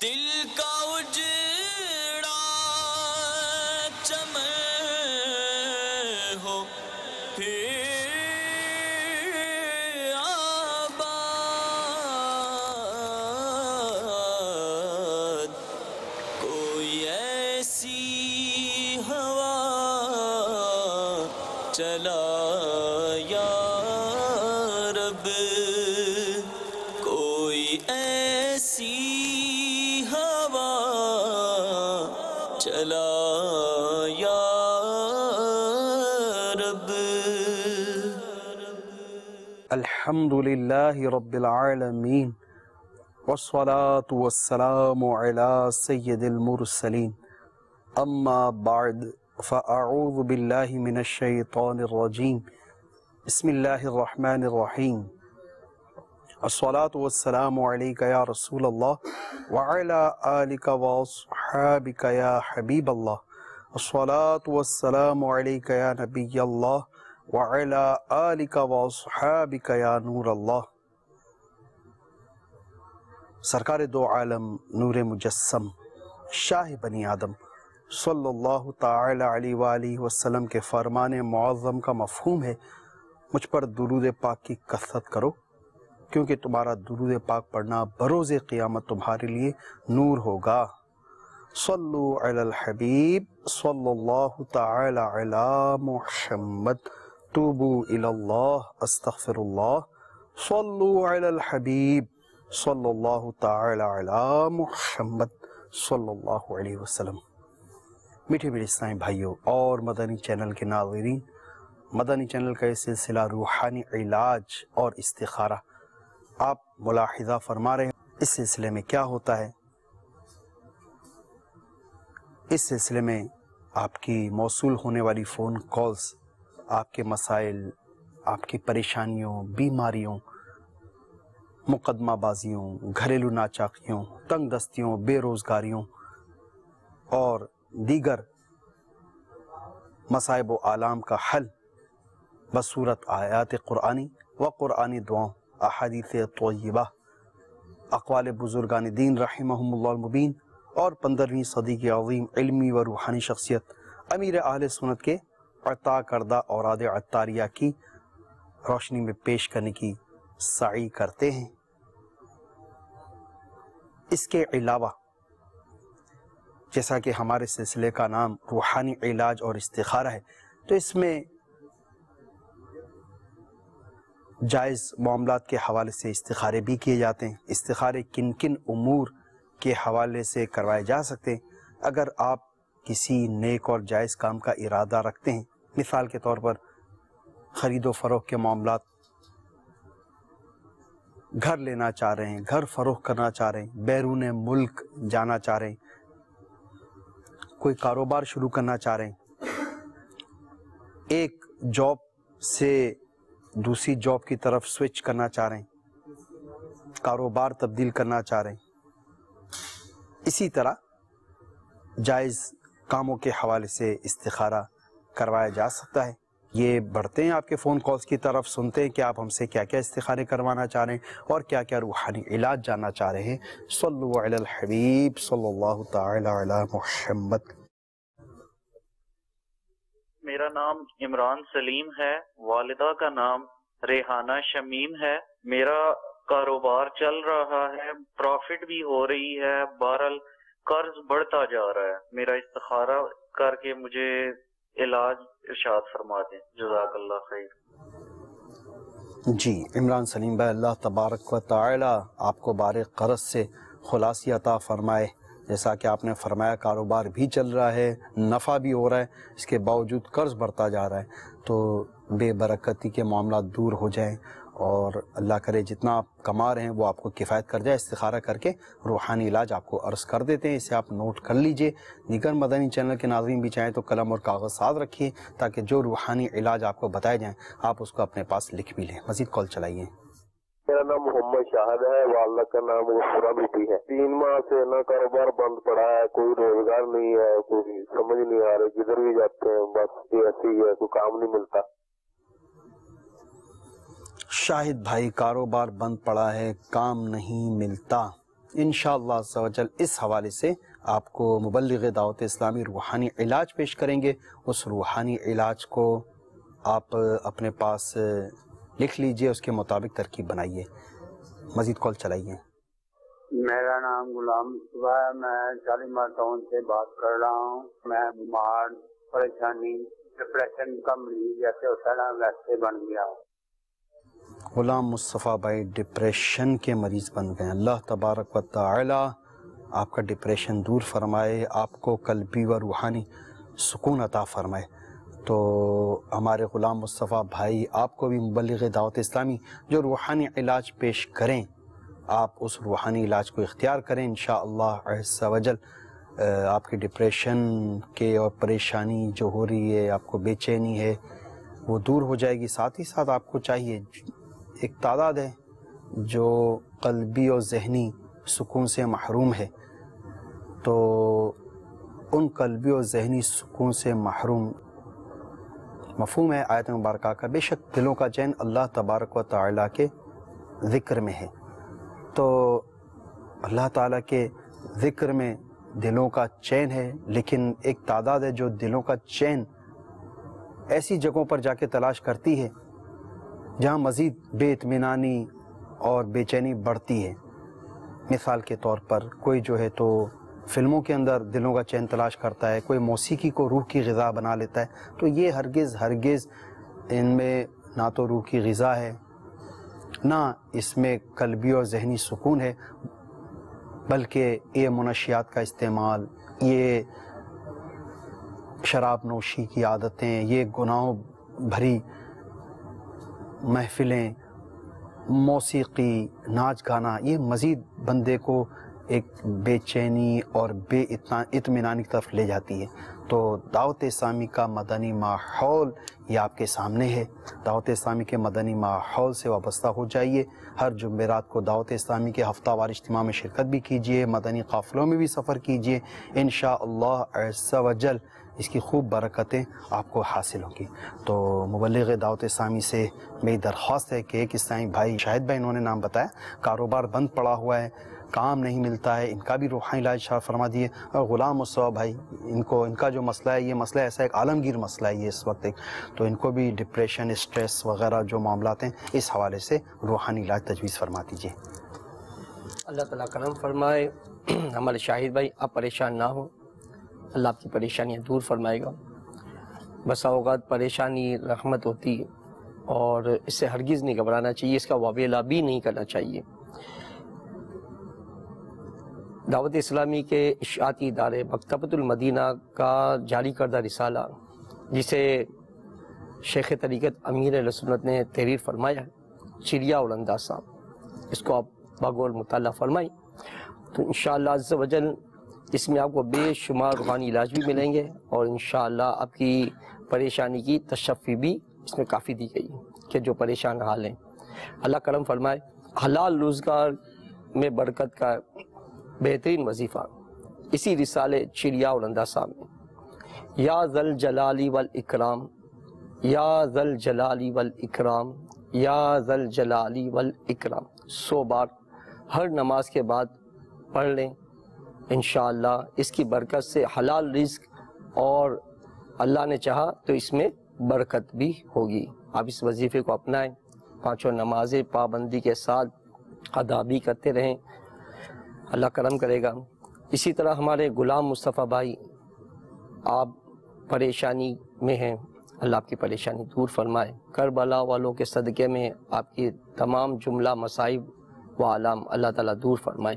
دل کا اجڑا چمن ہو پھر آباد، کوئی ایسی ہوا چلا یا رب، کوئی ایسی ہوا چلا یا رب۔ الحمد للہ رب العالمین، والصلاة والسلام علی سید المرسلین، اما بعد فاعوذ باللہ من الشیطان الرجیم، بسم اللہ الرحمن الرحیم، الصلاة والسلام علیک یا رسول اللہ وعلی آلک واصحابک یا حبیب اللہ، الصلاة والسلام علیک یا نبی اللہ وعلی آلک واصحابک یا نور اللہ۔ سرکار دو عالم نور مجسم شاہ بنی آدم صلی اللہ تعالی علیہ وآلہ وسلم کے فرمان معظم کا مفہوم ہے، مجھ پر درود پاک کی کثرت کرو، کیونکہ تمہارا درود پاک پڑھنا بروز قیامت تمہارے لیے نور ہوگا۔ صلو علی الحبیب صلی اللہ تعالی علی محمد، توبو الی اللہ استغفر اللہ، صلو علی الحبیب صلی اللہ تعالی علی محمد صلی اللہ علیہ وسلم۔ میٹھے میٹھے اسلامی بھائیوں اور مدنی چینل کے ناظرین، مدنی چینل کا یہ سلسلہ روحانی علاج اور استخارہ آپ ملاحظہ فرما رہے ہیں۔ اس سلسلے میں کیا ہوتا ہے؟ اس سلسلے میں آپ کی موصول ہونے والی فون کالز آپ کے مسائل، آپ کی پریشانیوں، بیماریوں، مقدمہ بازیوں، گھریلو ناچاکیوں، تنگ دستیوں، بے روزگاریوں اور دیگر مصائب و آلام کا حل بصورت آیات قرآنی و قرآنی دعاؤں، احادیث طیبہ، اقوال بزرگان دین رحمہم اللہ المبین اور 15ویں صدی کی عظیم علمی و روحانی شخصیت امیر اہل سنت کے عطا کردہ اوراد عطاریہ کی روشنی میں پیش کرنے کی سعی کرتے ہیں۔ اس کے علاوہ جیسا کہ ہمارے سلسلے کا نام روحانی علاج اور استخارہ ہے، تو اس میں جائز معاملات کے حوالے سے استخارے بھی کیے جاتے ہیں۔ استخارے کن کن امور کے حوالے سے کروائے جا سکتے ہیں؟ اگر آپ کسی نیک اور جائز کام کا ارادہ رکھتے ہیں، مثال کے طور پر خرید و فروخت کے معاملات، گھر لینا چاہ رہے ہیں، گھر فروخت کرنا چاہ رہے ہیں، بیرون ملک جانا چاہ رہے ہیں، کوئی کاروبار شروع کرنا چاہ رہے ہیں، ایک جاب سے دوسری جاب کی طرف سوئچ کرنا چاہ رہے ہیں، کاروبار تبدیل کرنا چاہ رہے ہیں، اسی طرح جائز کاموں کے حوالے سے استخارہ کروایا جا سکتا ہے۔ یہ بڑھتے ہیں آپ کے فون کالز کی طرف، سنتے ہیں کہ آپ ہم سے کیا کیا استخارے کروانا چاہ رہے ہیں اور کیا کیا روحانی علاج جاننا چاہ رہے ہیں۔ صلو علی الحبیب صلی اللہ تعالی علی محمد۔ میرا نام عمران سلیم ہے، والدہ کا نام ریحانہ شمیم ہے۔ میرا کاروبار چل رہا ہے، پروفٹ بھی ہو رہی ہے، بہرحال قرض بڑھتا جا رہا ہے۔ میرا استخارہ کر کے مجھے علاج ارشاد فرما دیں، جزاک اللہ خیر۔ جی عمران سلیم بھائی، اللہ تبارک و تعالی آپ کو بارے قرض سے خلاصی عطا فرمائے۔ جیسا کہ آپ نے فرمایا کاروبار بھی چل رہا ہے، نفع بھی ہو رہا ہے، اس کے باوجود قرض بڑھتا جا رہا ہے، تو بے برکتی کے معاملات دور ہو جائیں اور اللہ کرے جتنا آپ کما رہے ہیں وہ آپ کو کفایت کر جائے۔ استخارہ کر کے روحانی علاج آپ کو عرض کر دیتے ہیں، اسے آپ نوٹ کر لیجئے۔ دیگر مدنی چینل کے ناظرین بھی چاہیں تو قلم اور کاغذ ساتھ رکھیے تاکہ جو روحانی علاج آپ کو بتائے جائیں آپ اس کو اپنے پاس لکھ بھی لیں۔ مزید کال چلائیے۔ میرا نام محمد شاہد ہے، والدہ کا نام مغفرہ بیٹی ہے۔ 3 ماہ سے نہ کاروبار بند پڑا ہے، کوئی روزگار نہیں ہے، کوئی سمجھ نہیں آ رہی، جدھر بھی جاتے ہیں بس یہ ایسے ہی ہے، کوئی کام نہیں ملتا۔ شاہد بھائی، کاروبار بند پڑا ہے، کام نہیں ملتا، انشاءاللہ عز و جل اس حوالے سے آپ کو مبلغ دعوت اسلامی روحانی علاج پیش کریں گے. اس روحانی علاج کو آپ اپنے پاس لکھ لیجئے، اس کے مطابق ترکیب بنائیے. مزید کال چلائیے. میرا نام غلام مصطفیٰ ہے، میں شالیمار ٹاؤن سے بات کر رہا ہوں. میں بیمار، پریشانی، ڈپریشن کا مریض جیسے ہوتا ہے نا ویسے بن گیا ہوں. غلام مصطفیٰ بھائی ڈپریشن کے مریض بن گئے. اللہ تبارک و تعالی آپ کا ڈپریشن دور فرمائے، آپ کو قلبی و روحانی سکون عطا فرمائے. تو ہمارے غلام مصطفیٰ بھائی آپ کو بھی مبلغ دعوت اسلامی جو روحانی علاج پیش کریں، آپ اس روحانی علاج کو اختیار کریں. انشاءاللہ عز و جل آپ کی ڈپریشن کے اور پریشانی جو ہو رہی ہے، آپ کو بے چینی ہے، وہ دور ہو جائے گی. ساتھ ہی ساتھ آپ کو چاہیے، ایک تعداد ہے جو قلبی اور ذہنی سکون سے محروم ہے، تو ان قلبی اور ذہنی سکون سے محروم مفہوم ہے آیت مبارکہ کا. بے شک دلوں کا چین اللہ تبارک و تعالیٰ کے ذکر میں ہے. تو اللہ تعالیٰ کے ذکر میں دلوں کا چین ہے، لیکن ایک تعداد ہے جو دلوں کا چین ایسی جگہوں پر جا کے تلاش کرتی ہے جہاں مزید بے اطمینانی اور بے چینی بڑھتی ہے. مثال کے طور پر کوئی جو ہے تو فلموں کے اندر دلوں کا چین تلاش کرتا ہے، کوئی موسیقی کو روح کی غذا بنا لیتا ہے. تو یہ ہرگز ان میں نہ تو روح کی غذا ہے، نہ اس میں قلبی اور ذہنی سکون ہے، بلکہ یہ منشیات کا استعمال، یہ شراب نوشی کی عادتیں، یہ گناہوں بھری محفلیں، موسیقی، ناچ گانا، یہ مزید بندے کو ایک بے چینی اور بے اطمینانی کی طرف لے جاتی ہے. تو دعوت اسلامی کا مدنی ماحول یہ آپ کے سامنے ہے. دعوت اسلامی کے مدنی ماحول سے وابستہ ہو جائیے. ہر جمعرات کو دعوت اسلامی کے ہفتہ وار اجتماع میں شرکت بھی کیجیے، مدنی قافلوں میں بھی سفر کیجیے. انشاءاللہ عز و جل اس کی خوب برکتیں آپ کو حاصل ہوں گی. تو مبلغ دعوت اسلامی سے میری درخواست ہے کہ ایک اسلامی بھائی شاہد بھائی انہوں نے نام بتایا، کاروبار بند پڑا ہوا ہے، کام نہیں ملتا ہے، ان کا بھی روحانی علاج شامل فرما دیے. اور غلام مصطفیٰ بھائی ان کا جو مسئلہ ہے، یہ مسئلہ ایسا ایک عالمگیر مسئلہ ہے یہ اس وقت تو ان کو بھی ڈپریشن، اسٹریس وغیرہ جو معاملات ہیں اس حوالے سے روحانی علاج تجویز فرما دیجیے. اللہ تعالیٰ کرم فرمائے. ہمارے شاہد بھائی آپ پریشان نہ ہوں، اللہ آپ کی پریشانیاں دور فرمائے گا. بسا اوقات پریشانی رحمت ہوتی ہے اور اس سے ہرگز نہیں گھبرانا چاہیے، اس کا واویلا بھی نہیں کرنا چاہیے. دعوت اسلامی کے اشاعتی ادارے مکتبۃ المدینہ کا جاری کردہ رسالہ، جسے شیخ طریقت امیر اہل سنت نے تحریر فرمایا ہے، چڑیا اور اندازہ، اس کو آپ باغول مطالعہ فرمائیں تو انشاءاللہ عز و جل اس میں آپ کو بے شمار روحانی علاج بھی ملیں گے، اور انشاءاللہ آپ کی پریشانی کی تشفی بھی اس میں کافی دی گئی کہ جو پریشان حال ہیں. اللہ کرم فرمائے. حلال روزگار میں برکت کا بہترین وظیفہ اسی رسالے چڑیا اور اندازہ میں، یا ذل جلالی والاکرام، یا ذل جلالی والاکرام، یا ذل جلالی والاکرام 100 بار ہر نماز کے بعد پڑھ لیں. انشاءاللہ اس کی برکت سے حلال رزق، اور اللہ نے چاہا تو اس میں برکت بھی ہوگی. آپ اس وظیفے کو اپنائیں، 5 نمازیں پابندی کے ساتھ ادا بھی کرتے رہیں، اللہ کرم کرے گا. اسی طرح ہمارے غلام مصطفیٰ بھائی آپ پریشانی میں ہیں، اللہ آپ کی پریشانی دور فرمائے. کربلا والوں کے صدقے میں آپ کی تمام جملہ مصائب و آلام اللہ تعالیٰ دور فرمائے.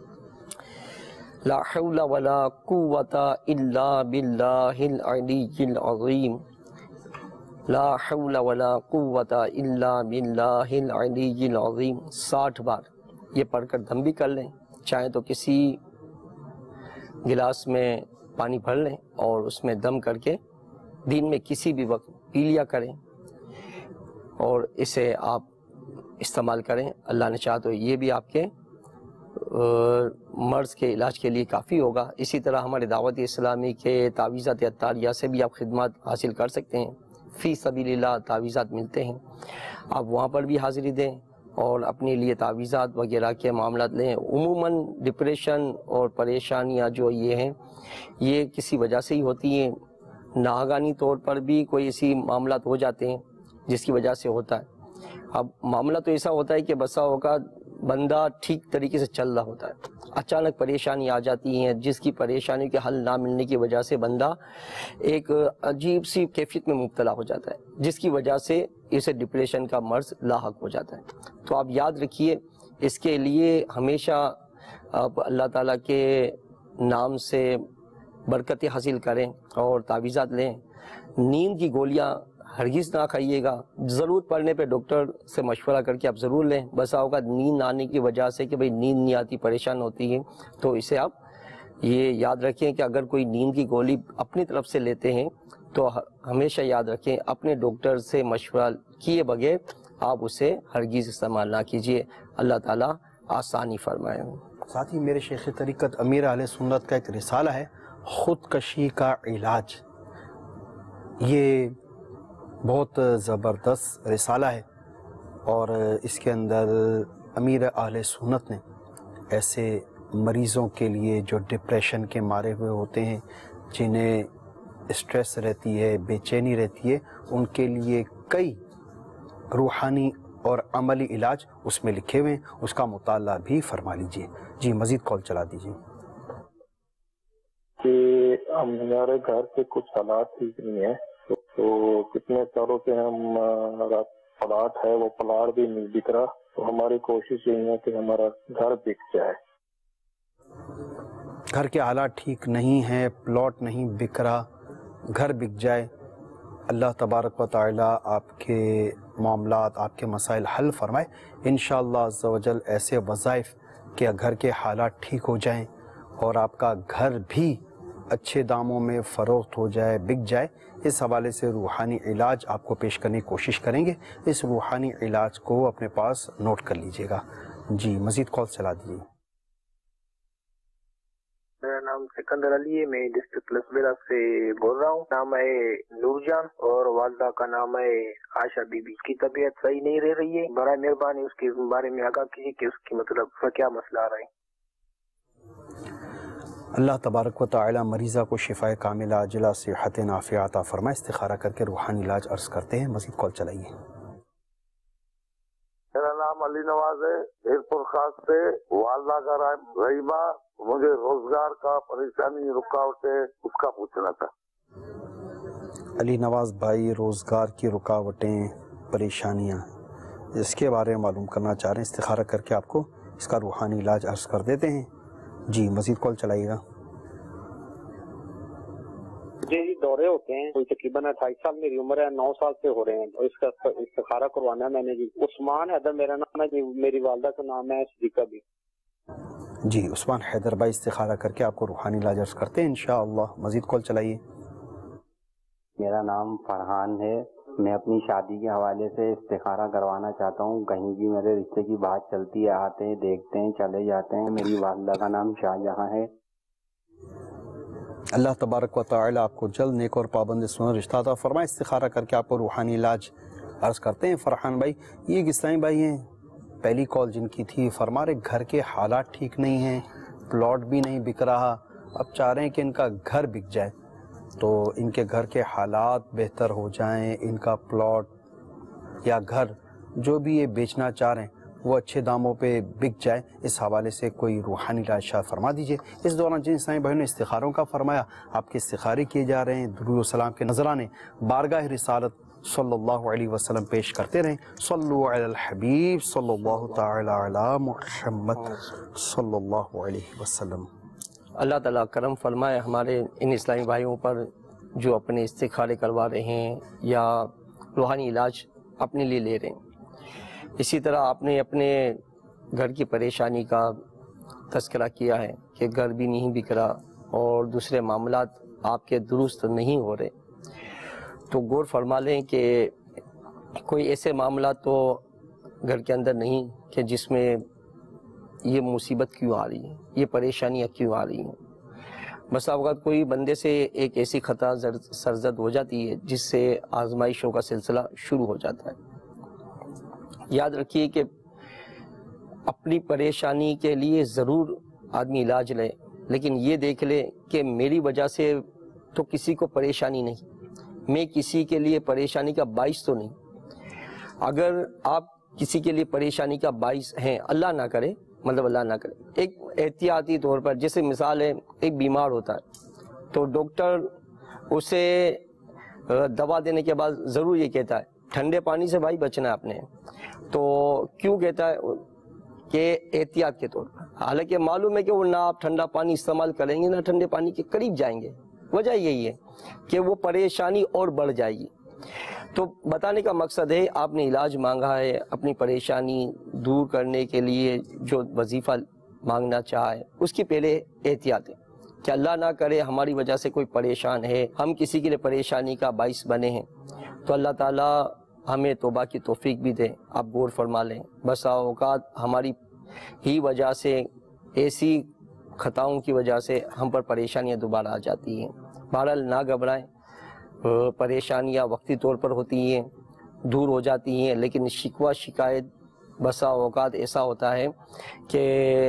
لا حول ولا قوة الا باللہ العلی العظیم، لا حول ولا قوة الا باللہ العلی العظیم 60 بار یہ پڑھ کر دم بھی کر لیں. چاہیں تو کسی گلاس میں پانی بھر لیں اور اس میں دم کر کے دن میں کسی بھی وقت پی لیا کریں، اور اسے آپ استعمال کریں. اللہ نے چاہا تو یہ بھی آپ کے مرض کے علاج کے لیے کافی ہوگا. اسی طرح ہمارے دعوت اسلامی کے تعویذات عطاریہ سے بھی آپ خدمات حاصل کر سکتے ہیں. فی سبیل اللہ تعویذات ملتے ہیں، آپ وہاں پر بھی حاضری دیں. اور اپنے لیے تعویذات وغیرہ کے معاملات لیں. عموماً ڈپریشن اور پریشانیاں جو یہ ہیں یہ کسی وجہ سے ہی ہوتی ہیں. ناگہانی طور پر بھی کوئی ایسی معاملات ہو جاتے ہیں جس کی وجہ سے ہوتا ہے. اب معاملہ تو ایسا ہوتا ہے کہ بسا اوقات بندہ ٹھیک طریقے سے چل رہا ہوتا ہے, اچانک پریشانی آ جاتی ہیں جس کی پریشانی کے حل نہ ملنے کی وجہ سے بندہ ایک عجیب سی کیفیت میں مبتلا ہو جاتا ہے جس کی وجہ سے اسے ڈپریشن کا مرض لاحق ہو جاتا ہے. تو آپ یاد رکھیے اس کے لیے ہمیشہ آپ اللہ تعالیٰ کے نام سے برکتیں حاصل کریں اور تعویذات لیں. نیند کی گولیاں ہرگز نہ کھائیے گا, ضرورت پڑنے پہ ڈاکٹر سے مشورہ کر کے آپ ضرور لیں. بسا اوقات نیند نہ آنے کی وجہ سے کہ بھئی نیند نہیں آتی, پریشان ہوتی ہے, تو اسے آپ یہ یاد رکھیں کہ اگر کوئی نیند کی گولی اپنی طرف سے لیتے ہیں تو ہمیشہ یاد رکھیں اپنے ڈاکٹر سے مشورہ کیے بغیر آپ اسے ہرگز استعمال نہ کیجیے. اللہ تعالیٰ آسانی فرمائے. ساتھ ہی میرے شیخ طریقت امیر اہل سنت کا ایک رسالہ ہے خودکشی کا علاج. یہ بہت زبردست رسالہ ہے اور اس کے اندر امیر اہل سنت نے ایسے مریضوں کے لیے جو ڈپریشن کے مارے ہوئے ہوتے ہیں, جنہیں اسٹریس رہتی ہے, بے چینی رہتی ہے, ان کے لیے کئی روحانی اور عملی علاج اس میں لکھے ہوئے ہیں. اس کا مطالعہ بھی فرما لیجئے. جی مزید کال چلا دیجئے. کہ ہمارے گھر کے کچھ حالات ٹھیک نہیں ہیں, تو کتنے سالوں سے ہمارا پلاٹ ہے وہ پلاٹ بھی نہیں بک رہا, تو ہماری کوشش یہی ہے کہ ہمارا گھر بک جائے. گھر کے حالات ٹھیک نہیں ہیں, پلاٹ نہیں بک رہا, گھر بک جائے. اللہ تبارک و تعالی آپ کے معاملات, آپ کے مسائل حل فرمائے انشاءاللہ عز و جل. ایسے وظائف کہ گھر کے حالات ٹھیک ہو جائیں اور آپ کا گھر بھی اچھے داموں میں فروخت ہو جائے, بک جائے. اس حوالے سے روحانی علاج آپ کو پیش کرنے کی کوشش کریں گے. اس روحانی علاج کو اپنے پاس نوٹ کر لیجئے گا. جی مزید کال چلا دیجیے. میرا نام سکندر علی ہے, میں ڈسٹرکٹ لسبیرا سے بول رہا ہوں. نام ہے نور جان اور والدہ کا نام ہے عائشہ بی بی. اس کی طبیعت صحیح نہیں رہ رہی ہے, برائے مہربانی اس کے بارے میں آگاہ کیجیے کہ اس کی مطلب اس کا کیا مسئلہ آ رہا ہے. اللہ تبارک و تعالی مریضہ کو شفاء کاملہ عاجلہ صحت نافعہ عطا فرمائے. استخارہ کر کے روحانی علاج عرض کرتے ہیں. مزید کال چلائیے. میرا نام علی نواز ہے, ایرپور خاص سے. والدہ کا نام رحیمہ. مجھے روزگار کا پریشانی رکاوٹیں اس کا پوچھنا تھا. علی نواز بھائی, روزگار کی رکاوٹیں, پریشانیاں, اس کے بارے میں معلوم کرنا چاہ رہے ہیں. استخارہ کر کے آپ کو اس کا روحانی علاج عرض کر دیتے ہیں. جی مزید کال چلائیے گا. جی دورے ہوتے ہیں, کوئی تقریباً 28 سال میری عمر ہے, 9 سال سے ہو رہے ہیں, اور اس کا استخارہ کروانا ہے میں نے. جی عثمان حیدر میرا نام ہے جی, میری والدہ کا نام ہے صدیقہ بھی. جی عثمان حیدر بھائی, استخارہ کر کے آپ کو روحانی علاج عرض کرتے ہیں انشاءاللہ. مزید کال چلائیے. میرا نام فرحان ہے, میں اپنی شادی کے حوالے سے استخارہ کروانا چاہتا ہوں. کہیں بھی میرے رشتے کی بات چلتی ہے, آتے ہیں, دیکھتے ہیں, چلے جاتے ہیں. میری والدہ کا نام شاہجہاں ہے. اللہ تبارک و تعالی آپ کو جلد نیک اور پابند سنت رشتہ عطا فرمائے. استخارہ کر کے آپ کو روحانی علاج عرض کرتے ہیں. فرحان بھائی, یہ کسائی بھائی ہیں, پہلی کال جن کی تھی, فرما رہے گھر کے حالات ٹھیک نہیں ہیں, پلاٹ بھی نہیں بک رہا, اب چاہ رہے ہیں کہ ان کا گھر بک جائے, تو ان کے گھر کے حالات بہتر ہو جائیں, ان کا پلاٹ یا گھر جو بھی یہ بیچنا چاہ رہے ہیں وہ اچھے داموں پہ بک جائے. اس حوالے سے کوئی روحانی علاج شاید فرما دیجئے. اس دوران جن اسلامی بھائیوں نے استخاروں کا فرمایا, آپ کے استخارے کیے جا رہے ہیں, درود و سلام کے نذرانے بارگاہ رسالت صلی اللہ علیہ وسلم پیش کرتے رہیں. صلو علی الحبیب صلی اللہ تعالی علی محمد صلی اللہ علیہ وسلم. اللہ تعالیٰ کرم فرمائے ہمارے ان اسلامی بھائیوں پر جو اپنے استخارے کروا رہے ہیں یا روحانی علاج اپنے لیے لے رہے ہیں. اسی طرح آپ نے اپنے گھر کی پریشانی کا تذکرہ کیا ہے کہ گھر بھی نہیں بک رہا اور دوسرے معاملات آپ کے درست نہیں ہو رہے, تو غور فرما لیں کہ کوئی ایسے معاملات تو گھر کے اندر نہیں کہ جس میں یہ مصیبت کیوں آ رہی ہے, یہ پریشانیاں کیوں آ رہی ہیں. بس اوقات کوئی بندے سے ایک ایسی خطا سرزد ہو جاتی ہے جس سے آزمائشوں کا سلسلہ شروع ہو جاتا ہے. یاد رکھیے کہ اپنی پریشانی کے لیے ضرور آدمی علاج لے، لیکن یہ دیکھ لے کہ میری وجہ سے تو کسی کو پریشانی نہیں، میں کسی کے لیے پریشانی کا باعث تو نہیں۔ اگر آپ کسی کے لیے پریشانی کا باعث ہیں، اللہ نہ کرے، مطلب اللہ نہ کرے، ایک احتیاطی طور پر، جیسے مثال ہے ایک بیمار ہوتا ہے تو ڈاکٹر اسے دوا دینے کے بعد ضرور یہ کہتا ہے ٹھنڈے پانی سے بھائی بچنا ہے آپ نے، تو کیوں کہتا ہے کہ احتیاط کے طور پر، حالانکہ معلوم ہے کہ وہ نہ آپ ٹھنڈا پانی استعمال کریں گے نہ ٹھنڈے پانی کے قریب جائیں گے، وجہ یہی ہے کہ وہ پریشانی اور بڑھ جائے گی۔ تو بتانے کا مقصد ہے آپ نے علاج مانگا ہے، اپنی پریشانی دور کرنے کے لیے جو وظیفہ مانگنا چاہے اس کی پہلے احتیاط ہے کہ اللہ نہ کرے ہماری وجہ سے کوئی پریشان ہے، ہم کسی کے لیے پریشانی کا باعث بنے ہیں، تو اللہ تعالیٰ ہمیں توبہ کی توفیق بھی دے۔ آپ غور فرما لیں، بسا اوقات ہماری ہی وجہ سے، ایسی خطاؤں کی وجہ سے ہم پر پریشانیاں دوبارہ آ جاتی ہیں۔ بہرحال نہ گھبرائیں، پریشانیاں وقتی طور پر ہوتی ہیں، دور ہو جاتی ہیں، لیکن شکوہ شکایت بسا اوقات ایسا ہوتا ہے کہ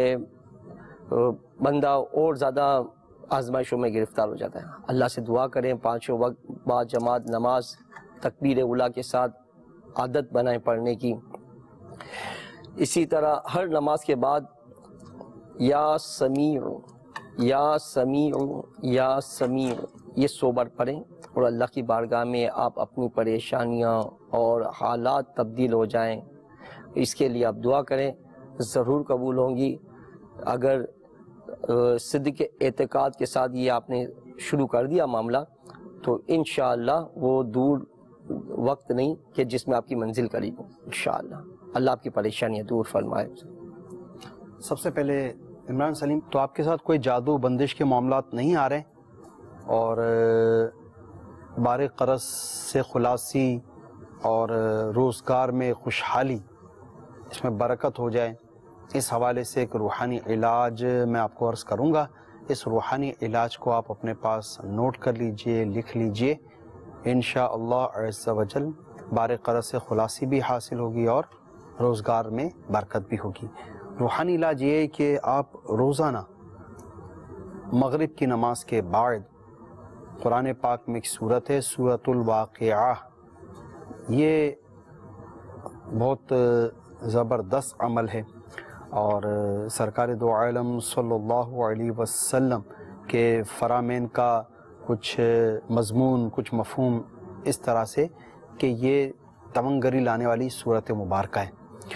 بندہ اور زیادہ آزمائشوں میں گرفتار ہو جاتا ہے۔ اللہ سے دعا کریں، پانچوں وقت بعد جماعت نماز تکبیر اولیٰ کے ساتھ عادت بنائیں پڑھنے کی۔ اسی طرح ہر نماز کے بعد یا سمیع یا سمیع یا سمیع یہ 100 بار پڑھیں، اور اللہ کی بارگاہ میں آپ اپنی پریشانیاں اور حالات تبدیل ہو جائیں، اس کے لیے آپ دعا کریں، ضرور قبول ہوں گی۔ اگر صدق اعتقاد کے ساتھ یہ آپ نے شروع کر دیا معاملہ تو انشاءاللہ وہ دور وقت نہیں کہ جس میں آپ کی منزل قریب ہو، انشاءاللہ اللہ آپ کی پریشانیاں دور فرمائے۔ سب سے پہلے عمران سلیم، تو آپ کے ساتھ کوئی جادو بندش کے معاملات نہیں آ رہے اور بار قرض سے خلاصی اور روزگار میں خوشحالی، اس میں برکت ہو جائے، اس حوالے سے ایک روحانی علاج میں آپ کو عرض کروں گا۔ اس روحانی علاج کو آپ اپنے پاس نوٹ کر لیجئے، لکھ لیجئے، انشاءاللہ عز و جل بار قرض سے خلاصی بھی حاصل ہوگی اور روزگار میں برکت بھی ہوگی۔ روحانی علاج یہ ہے کہ آپ روزانہ مغرب کی نماز کے بعد قرآن پاک میں ایک سورت ہے سورۃ الواقعہ، یہ بہت زبردست عمل ہے اور سرکار دو عالم صلی اللہ علیہ وسلم کے فرامین کا کچھ مضمون، کچھ مفہوم اس طرح سے کہ یہ تمنگری لانے والی سورت مبارکہ ہے،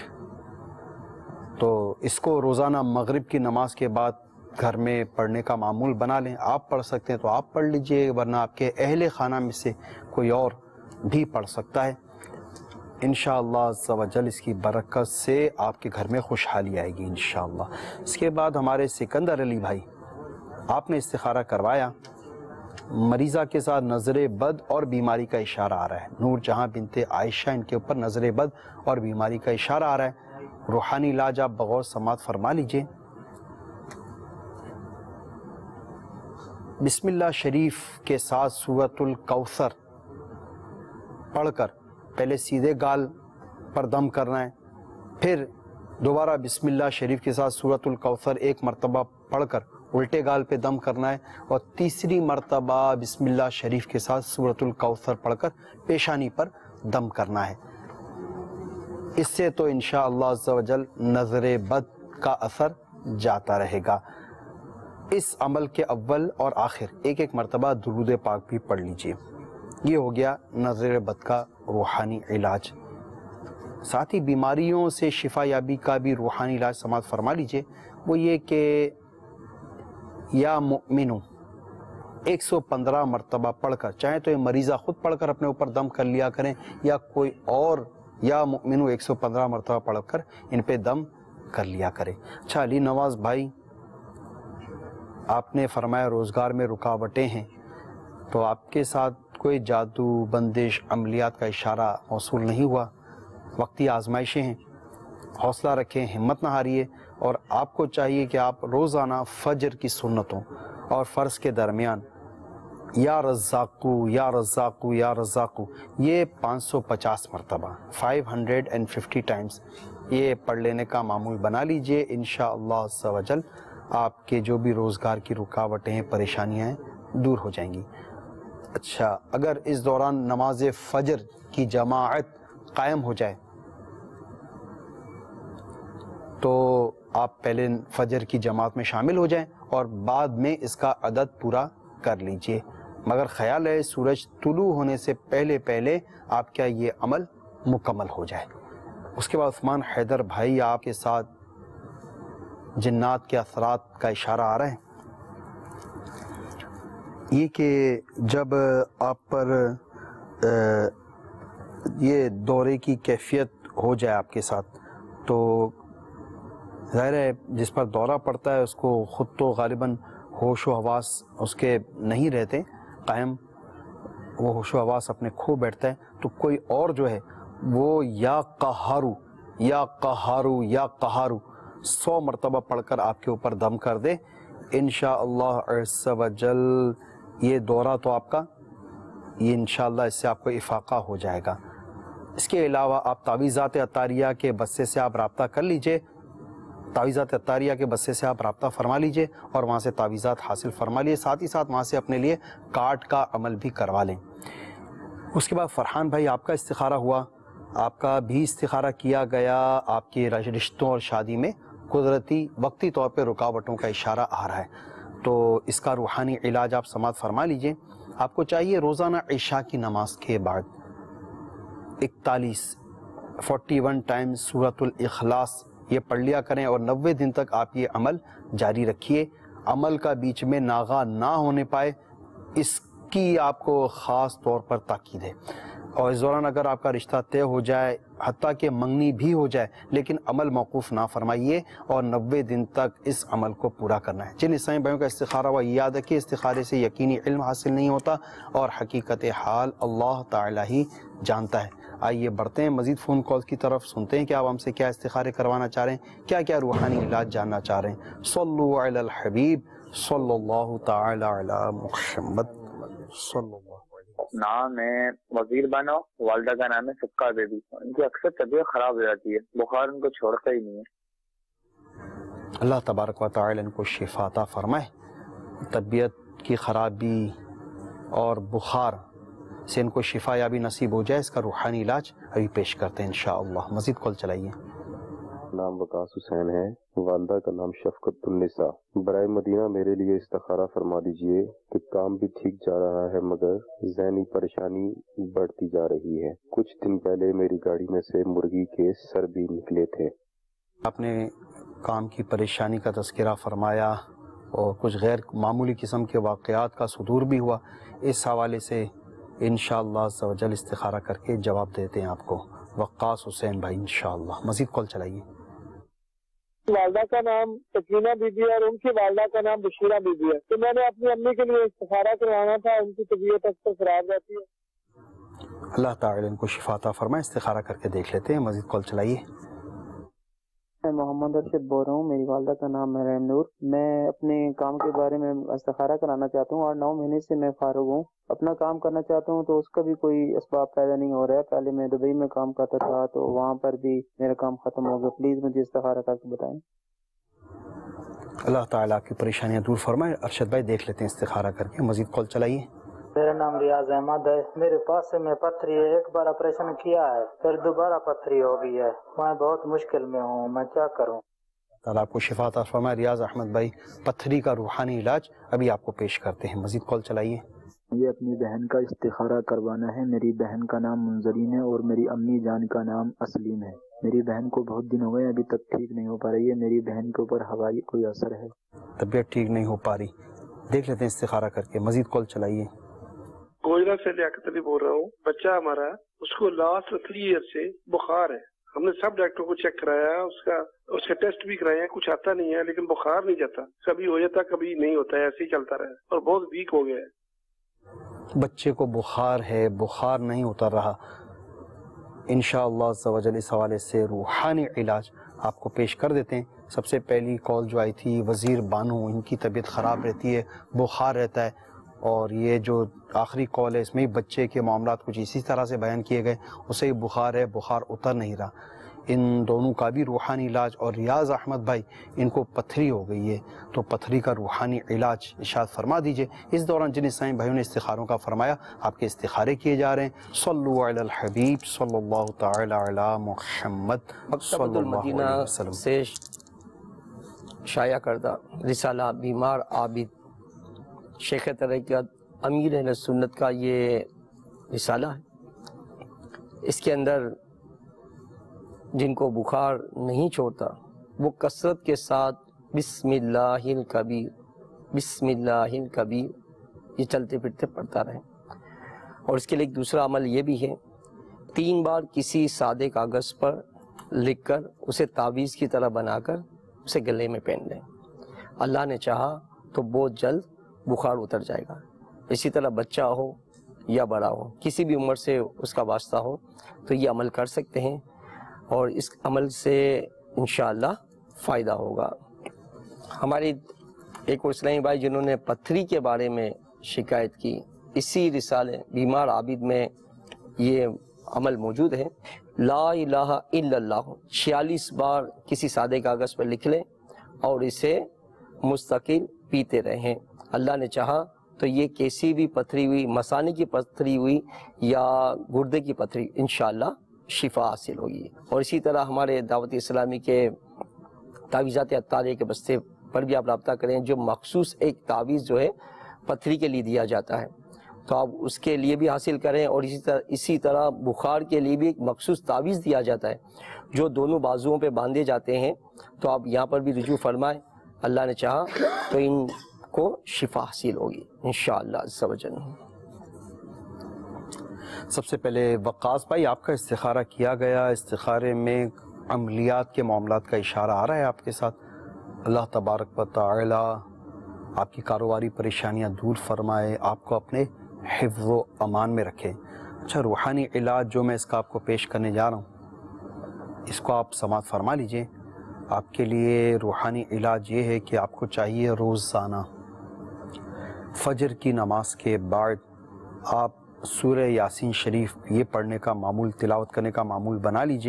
تو اس کو روزانہ مغرب کی نماز کے بعد گھر میں پڑھنے کا معمول بنا لیں۔ آپ پڑھ سکتے ہیں تو آپ پڑھ لیجئے، ورنہ آپ کے اہل خانہ میں سے کوئی اور بھی پڑھ سکتا ہے۔ انشاءاللہ عز و جل اس کی برکت سے آپ کے گھر میں خوشحالی آئے گی انشاءاللہ۔ اس کے بعد ہمارے سکندر علی بھائی، آپ نے استخارہ کروایا، مریضہ کے ساتھ نظر بد اور بیماری کا اشارہ آ رہا ہے، نور جہاں بنت عائشہ ان کے اوپر نظر بد اور بیماری کا اشارہ آ رہا ہے۔ روحانی علاج آپ بغور سماعت فرما لیجئے۔ بسم اللہ شریف کے ساتھ سورۃ الکوثر پڑھ کر پہلے سیدھے گال پر دم کرنا ہے، پھر دوبارہ بسم اللہ شریف کے ساتھ سورۃ الکوثر ایک مرتبہ پڑھ کر الٹے گال پہ دم کرنا ہے، اور تیسری مرتبہ بسم اللہ شریف کے ساتھ سورۃ الکوثر پڑھ کر پیشانی پر دم کرنا ہے۔ اس سے تو انشاءاللہ عز و جل نظر بد کا اثر جاتا رہے گا۔ اس عمل کے اول اور آخر ایک ایک مرتبہ درود پاک بھی پڑھ لیجئے۔ یہ ہو گیا نظر بد کا روحانی علاج۔ ساتھ ہی بیماریوں سے شفا یابی کا بھی روحانی علاج سماعت فرما لیجئے، وہ یہ کہ یا مؤمنو 115 مرتبہ پڑھ کر، چاہے تو یہ مریضہ خود پڑھ کر اپنے اوپر دم کر لیا کریں یا کوئی اور یا مؤمنو 115 مرتبہ پڑھ کر ان پہ دم کر لیا کرے۔ اچھا علی نواز بھائی، آپ نے فرمایا روزگار میں رکاوٹیں ہیں، تو آپ کے ساتھ کوئی جادو بندش عملیات کا اشارہ موصول نہیں ہوا، وقتی آزمائشیں ہیں، حوصلہ رکھیں، ہمت نہ ہاریے، اور آپ کو چاہیے کہ آپ روزانہ فجر کی سنتوں اور فرض کے درمیان یا رزاقو یا رزاقو یا رزاقو یہ 550 مرتبہ 550 ٹائمز یہ پڑھ لینے کا معمول بنا لیجئے، انشاءاللہ عز و جل آپ کے جو بھی روزگار کی رکاوٹیں ہیں، پریشانیاں ہیں، دور ہو جائیں گی۔ اچھا، اگر اس دوران نماز فجر کی جماعت قائم ہو جائے تو آپ پہلے فجر کی جماعت میں شامل ہو جائیں اور بعد میں اس کا عدد پورا کر لیجئے، مگر خیال ہے سورج طلوع ہونے سے پہلے پہلے آپ کا یہ عمل مکمل ہو جائے۔ اس کے بعد عثمان حیدر بھائی، آپ کے ساتھ جنات کے اثرات کا اشارہ آ رہا ہے، یہ کہ جب آپ پر یہ دورے کی کیفیت ہو جائے آپ کے ساتھ، تو ظاہر ہے جس پر دورہ پڑتا ہے اس کو خود تو غالباً ہوش و حواس اس کے نہیں رہتے قائم، وہ ہوش و حواس اپنے کھو بیٹھتا ہے، تو کوئی اور جو ہے وہ یا قہارو یا قہارو یا قہارو 100 مرتبہ پڑھ کر آپ کے اوپر دم کر دے، انشاءاللہ عز و جل یہ دورہ تو آپ کا یہ انشاءاللہ اس سے آپ کو افاقہ ہو جائے گا۔ اس کے علاوہ آپ تعویذات عطاریہ کے بسے سے آپ رابطہ کر لیجئے، تعویذات عطاریہ کے بسے سے آپ رابطہ فرما لیجئے اور وہاں سے تعویذات حاصل فرما لیے، ساتھ ہی ساتھ وہاں سے اپنے لیے کارڈ کا عمل بھی کروا لیں۔ اس کے بعد فرحان بھائی، آپ کا استخارہ ہوا، آپ کا بھی استخارہ کیا گیا، آپ کے رشتوں اور شادی میں قدرتی وقتی طور پہ رکاوٹوں کا اشارہ آ رہا ہے، تو اس کا روحانی علاج آپ سماعت فرما لیجئے۔ آپ کو چاہیے روزانہ عشاء کی نماز کے بعد 41 ٹائمز سورۃ الاخلاص یہ پڑھ لیا کریں اور 90 دن تک آپ یہ عمل جاری رکھیے۔ عمل کا بیچ میں ناغہ نہ ہونے پائے، اس کی آپ کو خاص طور پر تاکید ہے، اور اس دوران اگر آپ کا رشتہ طے ہو جائے، حتیٰ کہ منگنی بھی ہو جائے، لیکن عمل موقوف نہ فرمائیے اور 90 دن تک اس عمل کو پورا کرنا ہے۔ جن اسلامی بھائیوں کا استخارہ ہوا، یاد رکھیے استخارے سے یقینی علم حاصل نہیں ہوتا اور حقیقت حال اللہ تعالیٰ ہی جانتا ہے۔ آئیے بڑھتے ہیں مزید فون کال کی طرف، سنتے ہیں کہ آپ ہم سے کیا استخارے کروانا چاہ رہے ہیں، کیا کیا روحانی علاج جاننا چاہ رہے ہیں۔ صلو علی الحبیب صلی اللہ تعالی علی محمد صلی اللہ۔ نام ہے وزیر بانو، والدہ کا نام ہے سکا بیبی، ان کی اکثر طبیعت خراب ہو جاتی ہے، بخار ان کو چھوڑتا ہی نہیں ہے۔ اللہ تبارک و تعالی ان کو شفا عطا فرمائے، طبیعت کی خرابی اور بخار سے ان کو شفا یابی نصیب ہو جائے۔ اس کا روحانی علاج ابھی پیش کرتے ہیں انشاءاللہ۔ مزید کال چلائیے۔ نام وقاص حسین ہے، والدہ کا نام شفقت النساء۔ برائے مدینہ میرے لیے استخارہ فرما دیجئے کہ کام بھی ٹھیک جا رہا ہے مگر ذہنی پریشانی بڑھتی جا رہی ہے۔ کچھ دن پہلے میری گاڑی میں سے مرغی کے سر بھی نکلے تھے۔ آپ نے کام کی پریشانی کا تذکرہ فرمایا اور کچھ غیر معمولی قسم کے واقعات کا صدور بھی ہوا، اس حوالے سے انشاءاللہ عز و جل استخارہ کر کے جواب دیتے ہیں آپ کو وقاص حسین بھائی انشاءاللہ۔ مزید کال چلائیے۔ والدہ کا نام سکینہ بی بی ہے اور ان کی والدہ کا نام بشیرہ بی بی ہے، تو میں نے اپنی امی کے لیے استخارہ کروانا تھا، ان کی طبیعت اکثر خراب رہتی ہے۔ اللہ تعالی ان کو شفا عطا فرمائے، استخارہ کر کے دیکھ لیتے ہیں۔ مزید کال چلائیے۔ میں محمد ارشد بول رہا ہوں، میری والدہ کا نام مریم نور۔ میں اپنے کام کے بارے میں استخارہ کرانا چاہتا ہوں اور 9 مہینے سے میں فارغ ہوں، اپنا کام کرنا چاہتا ہوں تو اس کا بھی کوئی اسباب پیدا نہیں ہو رہا ہے۔ پہلے میں دبئی میں کام کرتا تھا تو وہاں پر بھی میرا کام ختم ہو گیا، پلیز مجھے استخارہ کر کے بتائیں۔ اللہ تعالیٰ کی پریشانیاں دور فرمائے۔ ارشد بھائی دیکھ لیتے ہیں استخارہ کر کے۔ مزید کال چلائیے۔ میرا نام ریاض احمد ہے، میرے پاس سے میں پتھری ہے، ایک بار آپریشن کیا ہے پھر دوبارہ پتھری ہو گئی ہے، میں بہت مشکل میں ہوں، میں کیا کروں؟ تعالیٰ آپ کو شفا عطا فرمائے۔ ریاض احمد بھائی پتھری کا روحانی علاج ابھی آپ کو پیش کرتے ہیں۔ مزید کال چلائیے۔ مجھے اپنی بہن کا استخارہ کروانا ہے۔ میری بہن کا نام منظرین ہے اور میری امی جان کا نام اسلیم ہے۔ میری بہن کو بہت دن ہو گئے، ابھی تک ٹھیک نہیں ہو پا رہی ہے۔ میری بہن کے اوپر ہوائی کوئی اثر ہے، طبیعت ٹھیک نہیں ہو پا رہی، دیکھ لیتے ہیں استخارہ کر کے۔ مزید کال چلائیے۔ گوجرا سے لیاقت علی بول رہا ہوں، بچہ ہمارا اس کو لاسٹ 3 ایئر سے بخار ہے، ہم نے سب ڈاکٹروں کو چیک کرایا، اس کے ٹیسٹ بھی کرائے ہیں، کچھ آتا نہیں ہے لیکن بخار نہیں جاتا، کبھی ہو جاتا کبھی نہیں ہوتا ہے، ایسے ہی چلتا رہا اور بہت ویک ہو گیا ہے۔ بچے کو بخار ہے، بخار نہیں اتر رہا، انشاءاللہ عز و جل اس حوالے سے روحانی علاج آپ کو پیش کر دیتے ہیں۔ سب سے پہلی کال جو آئی تھی وزیر بانو، ان کی طبیعت خراب رہتی ہے، بخار رہتا ہے، اور یہ جو آخری کال ہے اس میں بچے کے معاملات کچھ اسی طرح سے بیان کیے گئے، اسے بخار ہے، بخار اتر نہیں رہا۔ ان دونوں کا بھی روحانی علاج، اور ریاض احمد بھائی ان کو پتھری ہو گئی ہے، تو پتھری کا روحانی علاج ارشاد فرما دیجئے۔ اس دوران جن اسلامی بھائیوں نے استخاروں کا فرمایا، آپ کے استخارے کیے جا رہے ہیں۔ صلو علی الحبیب صلی اللہ تعالی علی محمد صلی اللہ علیہ وسلم سے شائع کردہ رسالہ بیمار عابد شیخ طریقت امیر اہل سنت کا یہ رسالہ ہے۔ اس کے اندر جن کو بخار نہیں چھوڑتا وہ کثرت کے ساتھ بسم اللہ الکبیر بسم اللہ الکبیر یہ چلتے پھرتے پڑھتا رہے، اور اس کے لیے ایک دوسرا عمل یہ بھی ہے، 3 بار کسی سادے کاغذ پر لکھ کر اسے تعویذ کی طرح بنا کر اسے گلے میں پہن لیں۔ اللہ نے چاہا تو بہت جلد بخار اتر جائے گا۔ اسی طرح بچہ ہو یا بڑا ہو، کسی بھی عمر سے اس کا واسطہ ہو تو یہ عمل کر سکتے ہیں، اور اس عمل سے انشاءاللہ فائدہ ہوگا۔ ہماری ایک اور اسلامی بھائی جنہوں نے پتھری کے بارے میں شکایت کی، اسی رسالے بیمار عابد میں یہ عمل موجود ہے۔ لا الہ الا اللہ 46 بار کسی سادے کاغذ پر لکھ لیں اور اسے مستقل پیتے رہیں۔ اللہ نے چاہا تو یہ کیسی بھی پتھری ہوئی، مثانے کی پتھری ہوئی یا گردے کی پتھری، انشاءاللہ شفا حاصل ہوگی۔ اور اسی طرح ہمارے دعوت اسلامی کے تعویذات عطاریہ کے بستے پر بھی آپ رابطہ کریں، جو مخصوص ایک تعویذ جو ہے پتھری کے لیے دیا جاتا ہے، تو آپ اس کے لیے بھی حاصل کریں۔ اور اسی طرح بخار کے لیے بھی ایک مخصوص تعویذ دیا جاتا ہے جو دونوں بازوؤں پہ باندھے جاتے ہیں، تو آپ یہاں پر بھی رجوع فرمائیں، اللہ نے چاہا تو ان کو شفا حاصل ہوگی انشاءاللہ عز و جل۔ سب سے پہلے وقاص بھائی آپ کا استخارہ کیا گیا، استخارے میں عملیات کے معاملات کا اشارہ آ رہا ہے آپ کے ساتھ۔ اللہ تبارک و تعالی آپ کی کاروباری پریشانیاں دور فرمائے، آپ کو اپنے حفظ و امان میں رکھے۔ اچھا، روحانی علاج جو میں اس کا آپ کو پیش کرنے جا رہا ہوں، اس کو آپ سماعت فرما لیجئے۔ آپ کے لیے روحانی علاج یہ ہے کہ آپ کو چاہیے روزانہ فجر کی نماز کے بعد آپ سورہ یاسین شریف یہ پڑھنے کا معمول، تلاوت کرنے کا معمول بنا لیجئے۔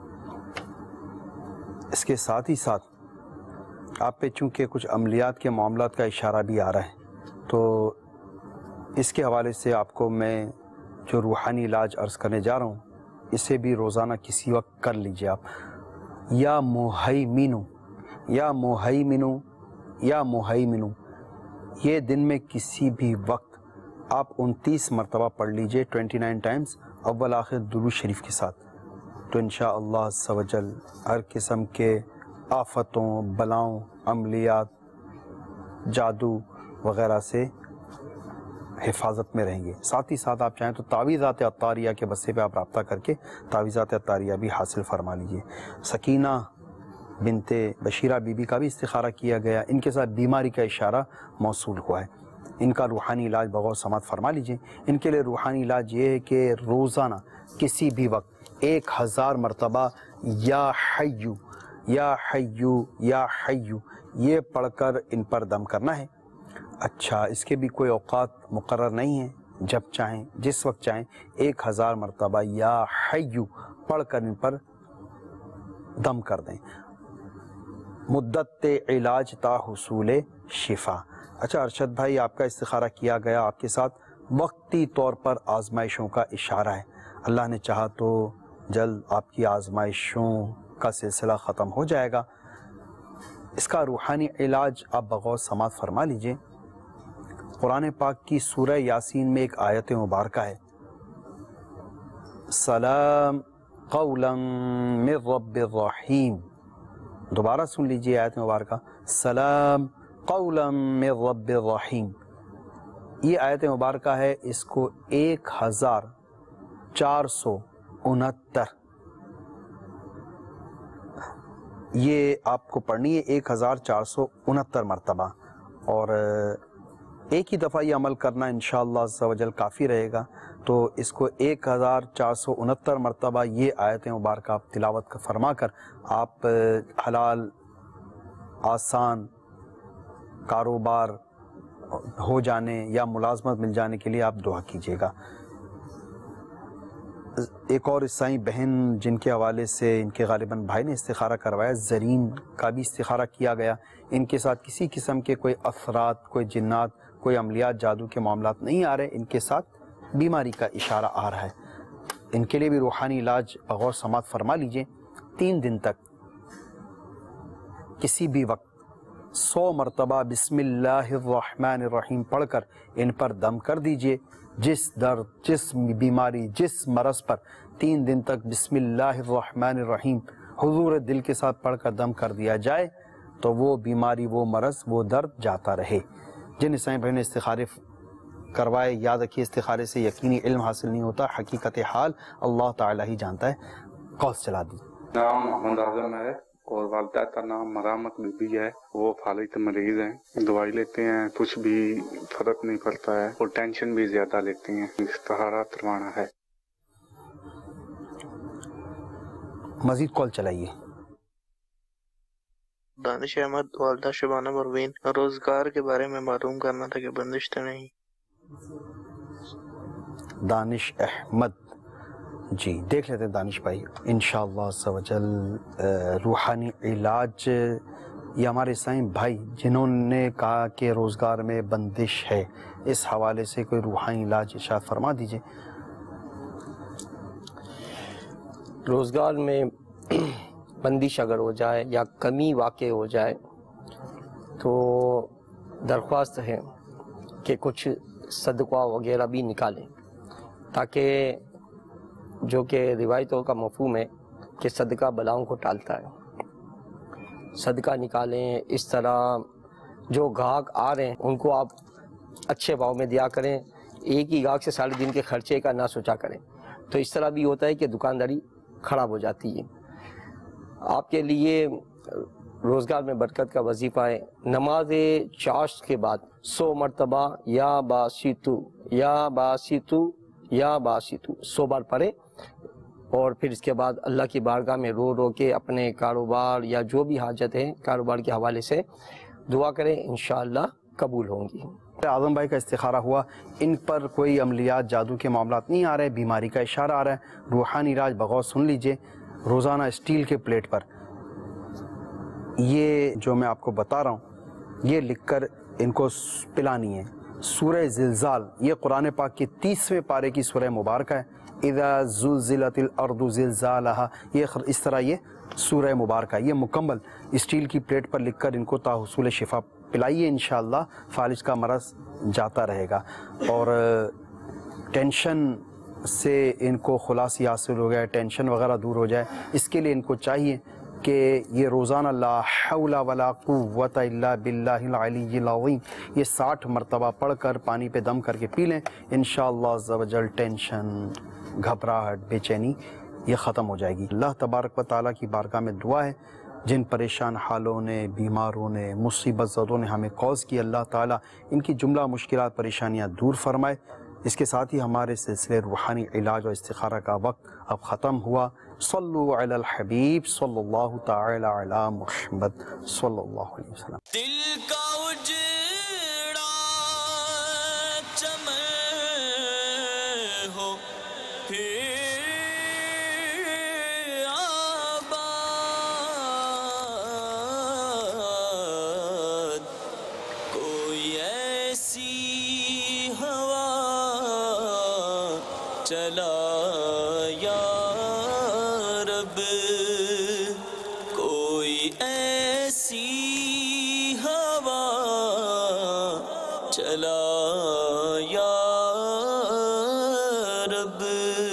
اس کے ساتھ ہی ساتھ آپ پہ چونکہ کچھ عملیات کے معاملات کا اشارہ بھی آ رہا ہے، تو اس کے حوالے سے آپ کو میں جو روحانی علاج عرض کرنے جا رہا ہوں، اسے بھی روزانہ کسی وقت کر لیجئے آپ۔ یا مہیمنو یا مہیمنو یا مہیمنو، یہ دن میں کسی بھی وقت آپ 29 مرتبہ پڑھ لیجئے، 29 ٹائمز اول آخر درود شریف کے ساتھ، تو انشاءاللہ عز و جل ہر قسم کے آفتوں، بلاؤں، عملیات، جادو وغیرہ سے حفاظت میں رہیں گے۔ ساتھ ہی ساتھ آپ چاہیں تو تعویذات عطاریہ کے بسے پہ آپ رابطہ کر کے تعویذات عطاریہ بھی حاصل فرما لیجئے۔ سکینہ بنت بشیرہ بی بی کا بھی استخارہ کیا گیا، ان کے ساتھ بیماری کا اشارہ موصول ہوا ہے، ان کا روحانی علاج بغور سماعت فرما لیجئے۔ ان کے لیے روحانی علاج یہ ہے کہ روزانہ کسی بھی وقت 1000 مرتبہ یا حیو یا حیو یا حیو یہ پڑھ کر ان پر دم کرنا ہے۔ اچھا، اس کے بھی کوئی اوقات مقرر نہیں ہیں، جب چاہیں جس وقت چاہیں 1000 مرتبہ یا حیو پڑھ کر ان پر دم کر دیں۔ مدت علاج تا حصول شفا۔ اچھا ارشد بھائی، آپ کا استخارہ کیا گیا، آپ کے ساتھ وقتی طور پر آزمائشوں کا اشارہ ہے، اللہ نے چاہا تو جلد آپ کی آزمائشوں کا سلسلہ ختم ہو جائے گا۔ اس کا روحانی علاج آپ بغور سماعت فرما لیجئے۔ قرآن پاک کی سورہ یاسین میں ایک آیت مبارکہ ہے، سلام قولا من رب الرحیم۔ دوبارہ سن لیجئے آیت مبارکہ، سلام قولا من رب الرحیم۔ یہ آیت مبارکہ ہے، اس کو 1469 یہ آپ کو پڑھنی ہے 1469 مرتبہ، اور ایک ہی دفعہ یہ عمل کرنا انشاءاللہ عز و جل کافی رہے گا۔ تو اس کو 1469 مرتبہ یہ آیت مبارکہ آپ تلاوت فرما کر آپ حلال آسان کاروبار ہو جانے یا ملازمت مل جانے کے لیے آپ دعا کیجیے گا۔ ایک اور عیسائی بہن جن کے حوالے سے ان کے غالباً بھائی نے استخارہ کروایا، زرین کا بھی استخارہ کیا گیا، ان کے ساتھ کسی قسم کے کوئی اثرات، کوئی جنات، کوئی عملیات، جادو کے معاملات نہیں آ رہے، ان کے ساتھ بیماری کا اشارہ آ رہا ہے، ان کے لیے بھی روحانی علاج بغور سماعت فرما لیجئے۔ 3 دن تک کسی بھی وقت 100 مرتبہ بسم اللہ الرحمن الرحیم پڑھ کر ان پر دم کر دیجئے۔ جس درد، جس بیماری، جس مرض پر 3 دن تک بسم اللہ الرحمن الرحیم حضور دل کے ساتھ پڑھ کر دم کر دیا جائے تو وہ بیماری، وہ مرض، وہ درد جاتا رہے۔ جن عیسائی بھائی نے استخارے کروائے، یاد رکھیے استخارے سے یقینی علم حاصل نہیں ہوتا، حقیقت حال اللہ تعالی ہی جانتا ہے۔ کالس چلا دی۔ نام محمد اعظم ہے اور والدہ کا نام مرامت بی بی ہے، وہ فالج مریض ہیں، دوائی لیتے ہیں، کچھ بھی فرق نہیں پڑتا ہے اور ٹینشن بھی زیادہ لیتی ہیں، استخارہ کروانا ہے۔ مزید کال چلائیے۔ دانش احمد، والدہ شبانہ پروین، روزگار کے بارے میں معلوم کرنا تھا کہ بندش تو نہیں۔ دانش احمد، جی دیکھ لیتے ہیں دانش بھائی، انشاءاللہ عز و جل روحانی علاج، یہ ہمارے عیسائی بھائی جنہوں نے کہا کہ روزگار میں بندش ہے، اس حوالے سے کوئی روحانی علاج ارشاد فرما دیجئے۔ روزگار میں بندش اگر ہو جائے یا کمی واقع ہو جائے تو درخواست ہے کہ کچھ صدقہ وغیرہ بھی نکالیں، تاکہ جو کہ روایتوں کا مفہوم ہے کہ صدقہ بلاؤں کو ٹالتا ہے، صدقہ نکالیں۔ اس طرح جو گاہک آ رہے ہیں ان کو آپ اچھے بھاؤ میں دیا کریں، ایک ہی گاہک سے سارے دن کے خرچے کا نہ سوچا کریں، تو اس طرح بھی ہوتا ہے کہ دکانداری خراب ہو جاتی ہے۔ آپ کے لیے روزگار میں برکت کا وظیفہ ہے، نماز چاشت کے بعد 100 مرتبہ یا باسیتو یا باسیتو یا باسیتو 100 بار پڑھیں، اور پھر اس کے بعد اللہ کی بارگاہ میں رو رو کے اپنے کاروبار یا جو بھی حاجت ہے کاروبار کے حوالے سے دعا کریں، انشاءاللہ قبول ہوں گی۔ اعظم بھائی کا استخارہ ہوا، ان پر کوئی عملیات، جادو کے معاملات نہیں آ رہے، بیماری کا اشارہ آ رہا ہے، روحانی علاج بغور سن لیجئے۔ روزانہ اسٹیل کے پلیٹ پر یہ جو میں آپ کو بتا رہا ہوں یہ لکھ کر ان کو پلانی ہے۔ سورہ زلزال، یہ قرآن پاک کی 30ویں پارے کی سورہ مبارکہ ہے، اذا زلزلت الارض زلزالہا، یہ اس طرح یہ سورہ مبارکہ، یہ مکمل اسٹیل کی پلیٹ پر لکھ کر ان کو تا حصول شفا پلائیے، انشاءاللہ فالج کا مرض جاتا رہے گا، اور ٹینشن سے ان کو خلاصی حاصل ہو گیا، ٹینشن وغیرہ دور ہو جائے، اس کے لیے ان کو چاہیے کہ یہ روزانہ لا حول ولا قوت الا باللہ العلی العظیم یہ 60 مرتبہ پڑھ کر پانی پہ دم کر کے پی لیں، انشاءاللہ عز و جل ٹینشن، گھبراہٹ، بے چینی یہ ختم ہو جائے گی۔ اللہ تبارک و تعالیٰ کی بارگاہ میں دعا ہے، جن پریشان حالوں نے، بیماروں نے، مصیبت زدوں نے ہمیں کالز کی، اللہ تعالیٰ ان کی جملہ مشکلات، پریشانیاں دور فرمائے۔ اس کے ساتھ ہی ہمارے سلسلے روحانی علاج اور استخارہ کا وقت اب ختم ہوا۔ صلو علی الحبیب صلی اللہ تعالی علی محمد صلی اللہ علیہ وسلم۔ دل کا اجڑا چمن ہو پھر چلا یا رب، کوئی ایسی ہوا چلا یا رب۔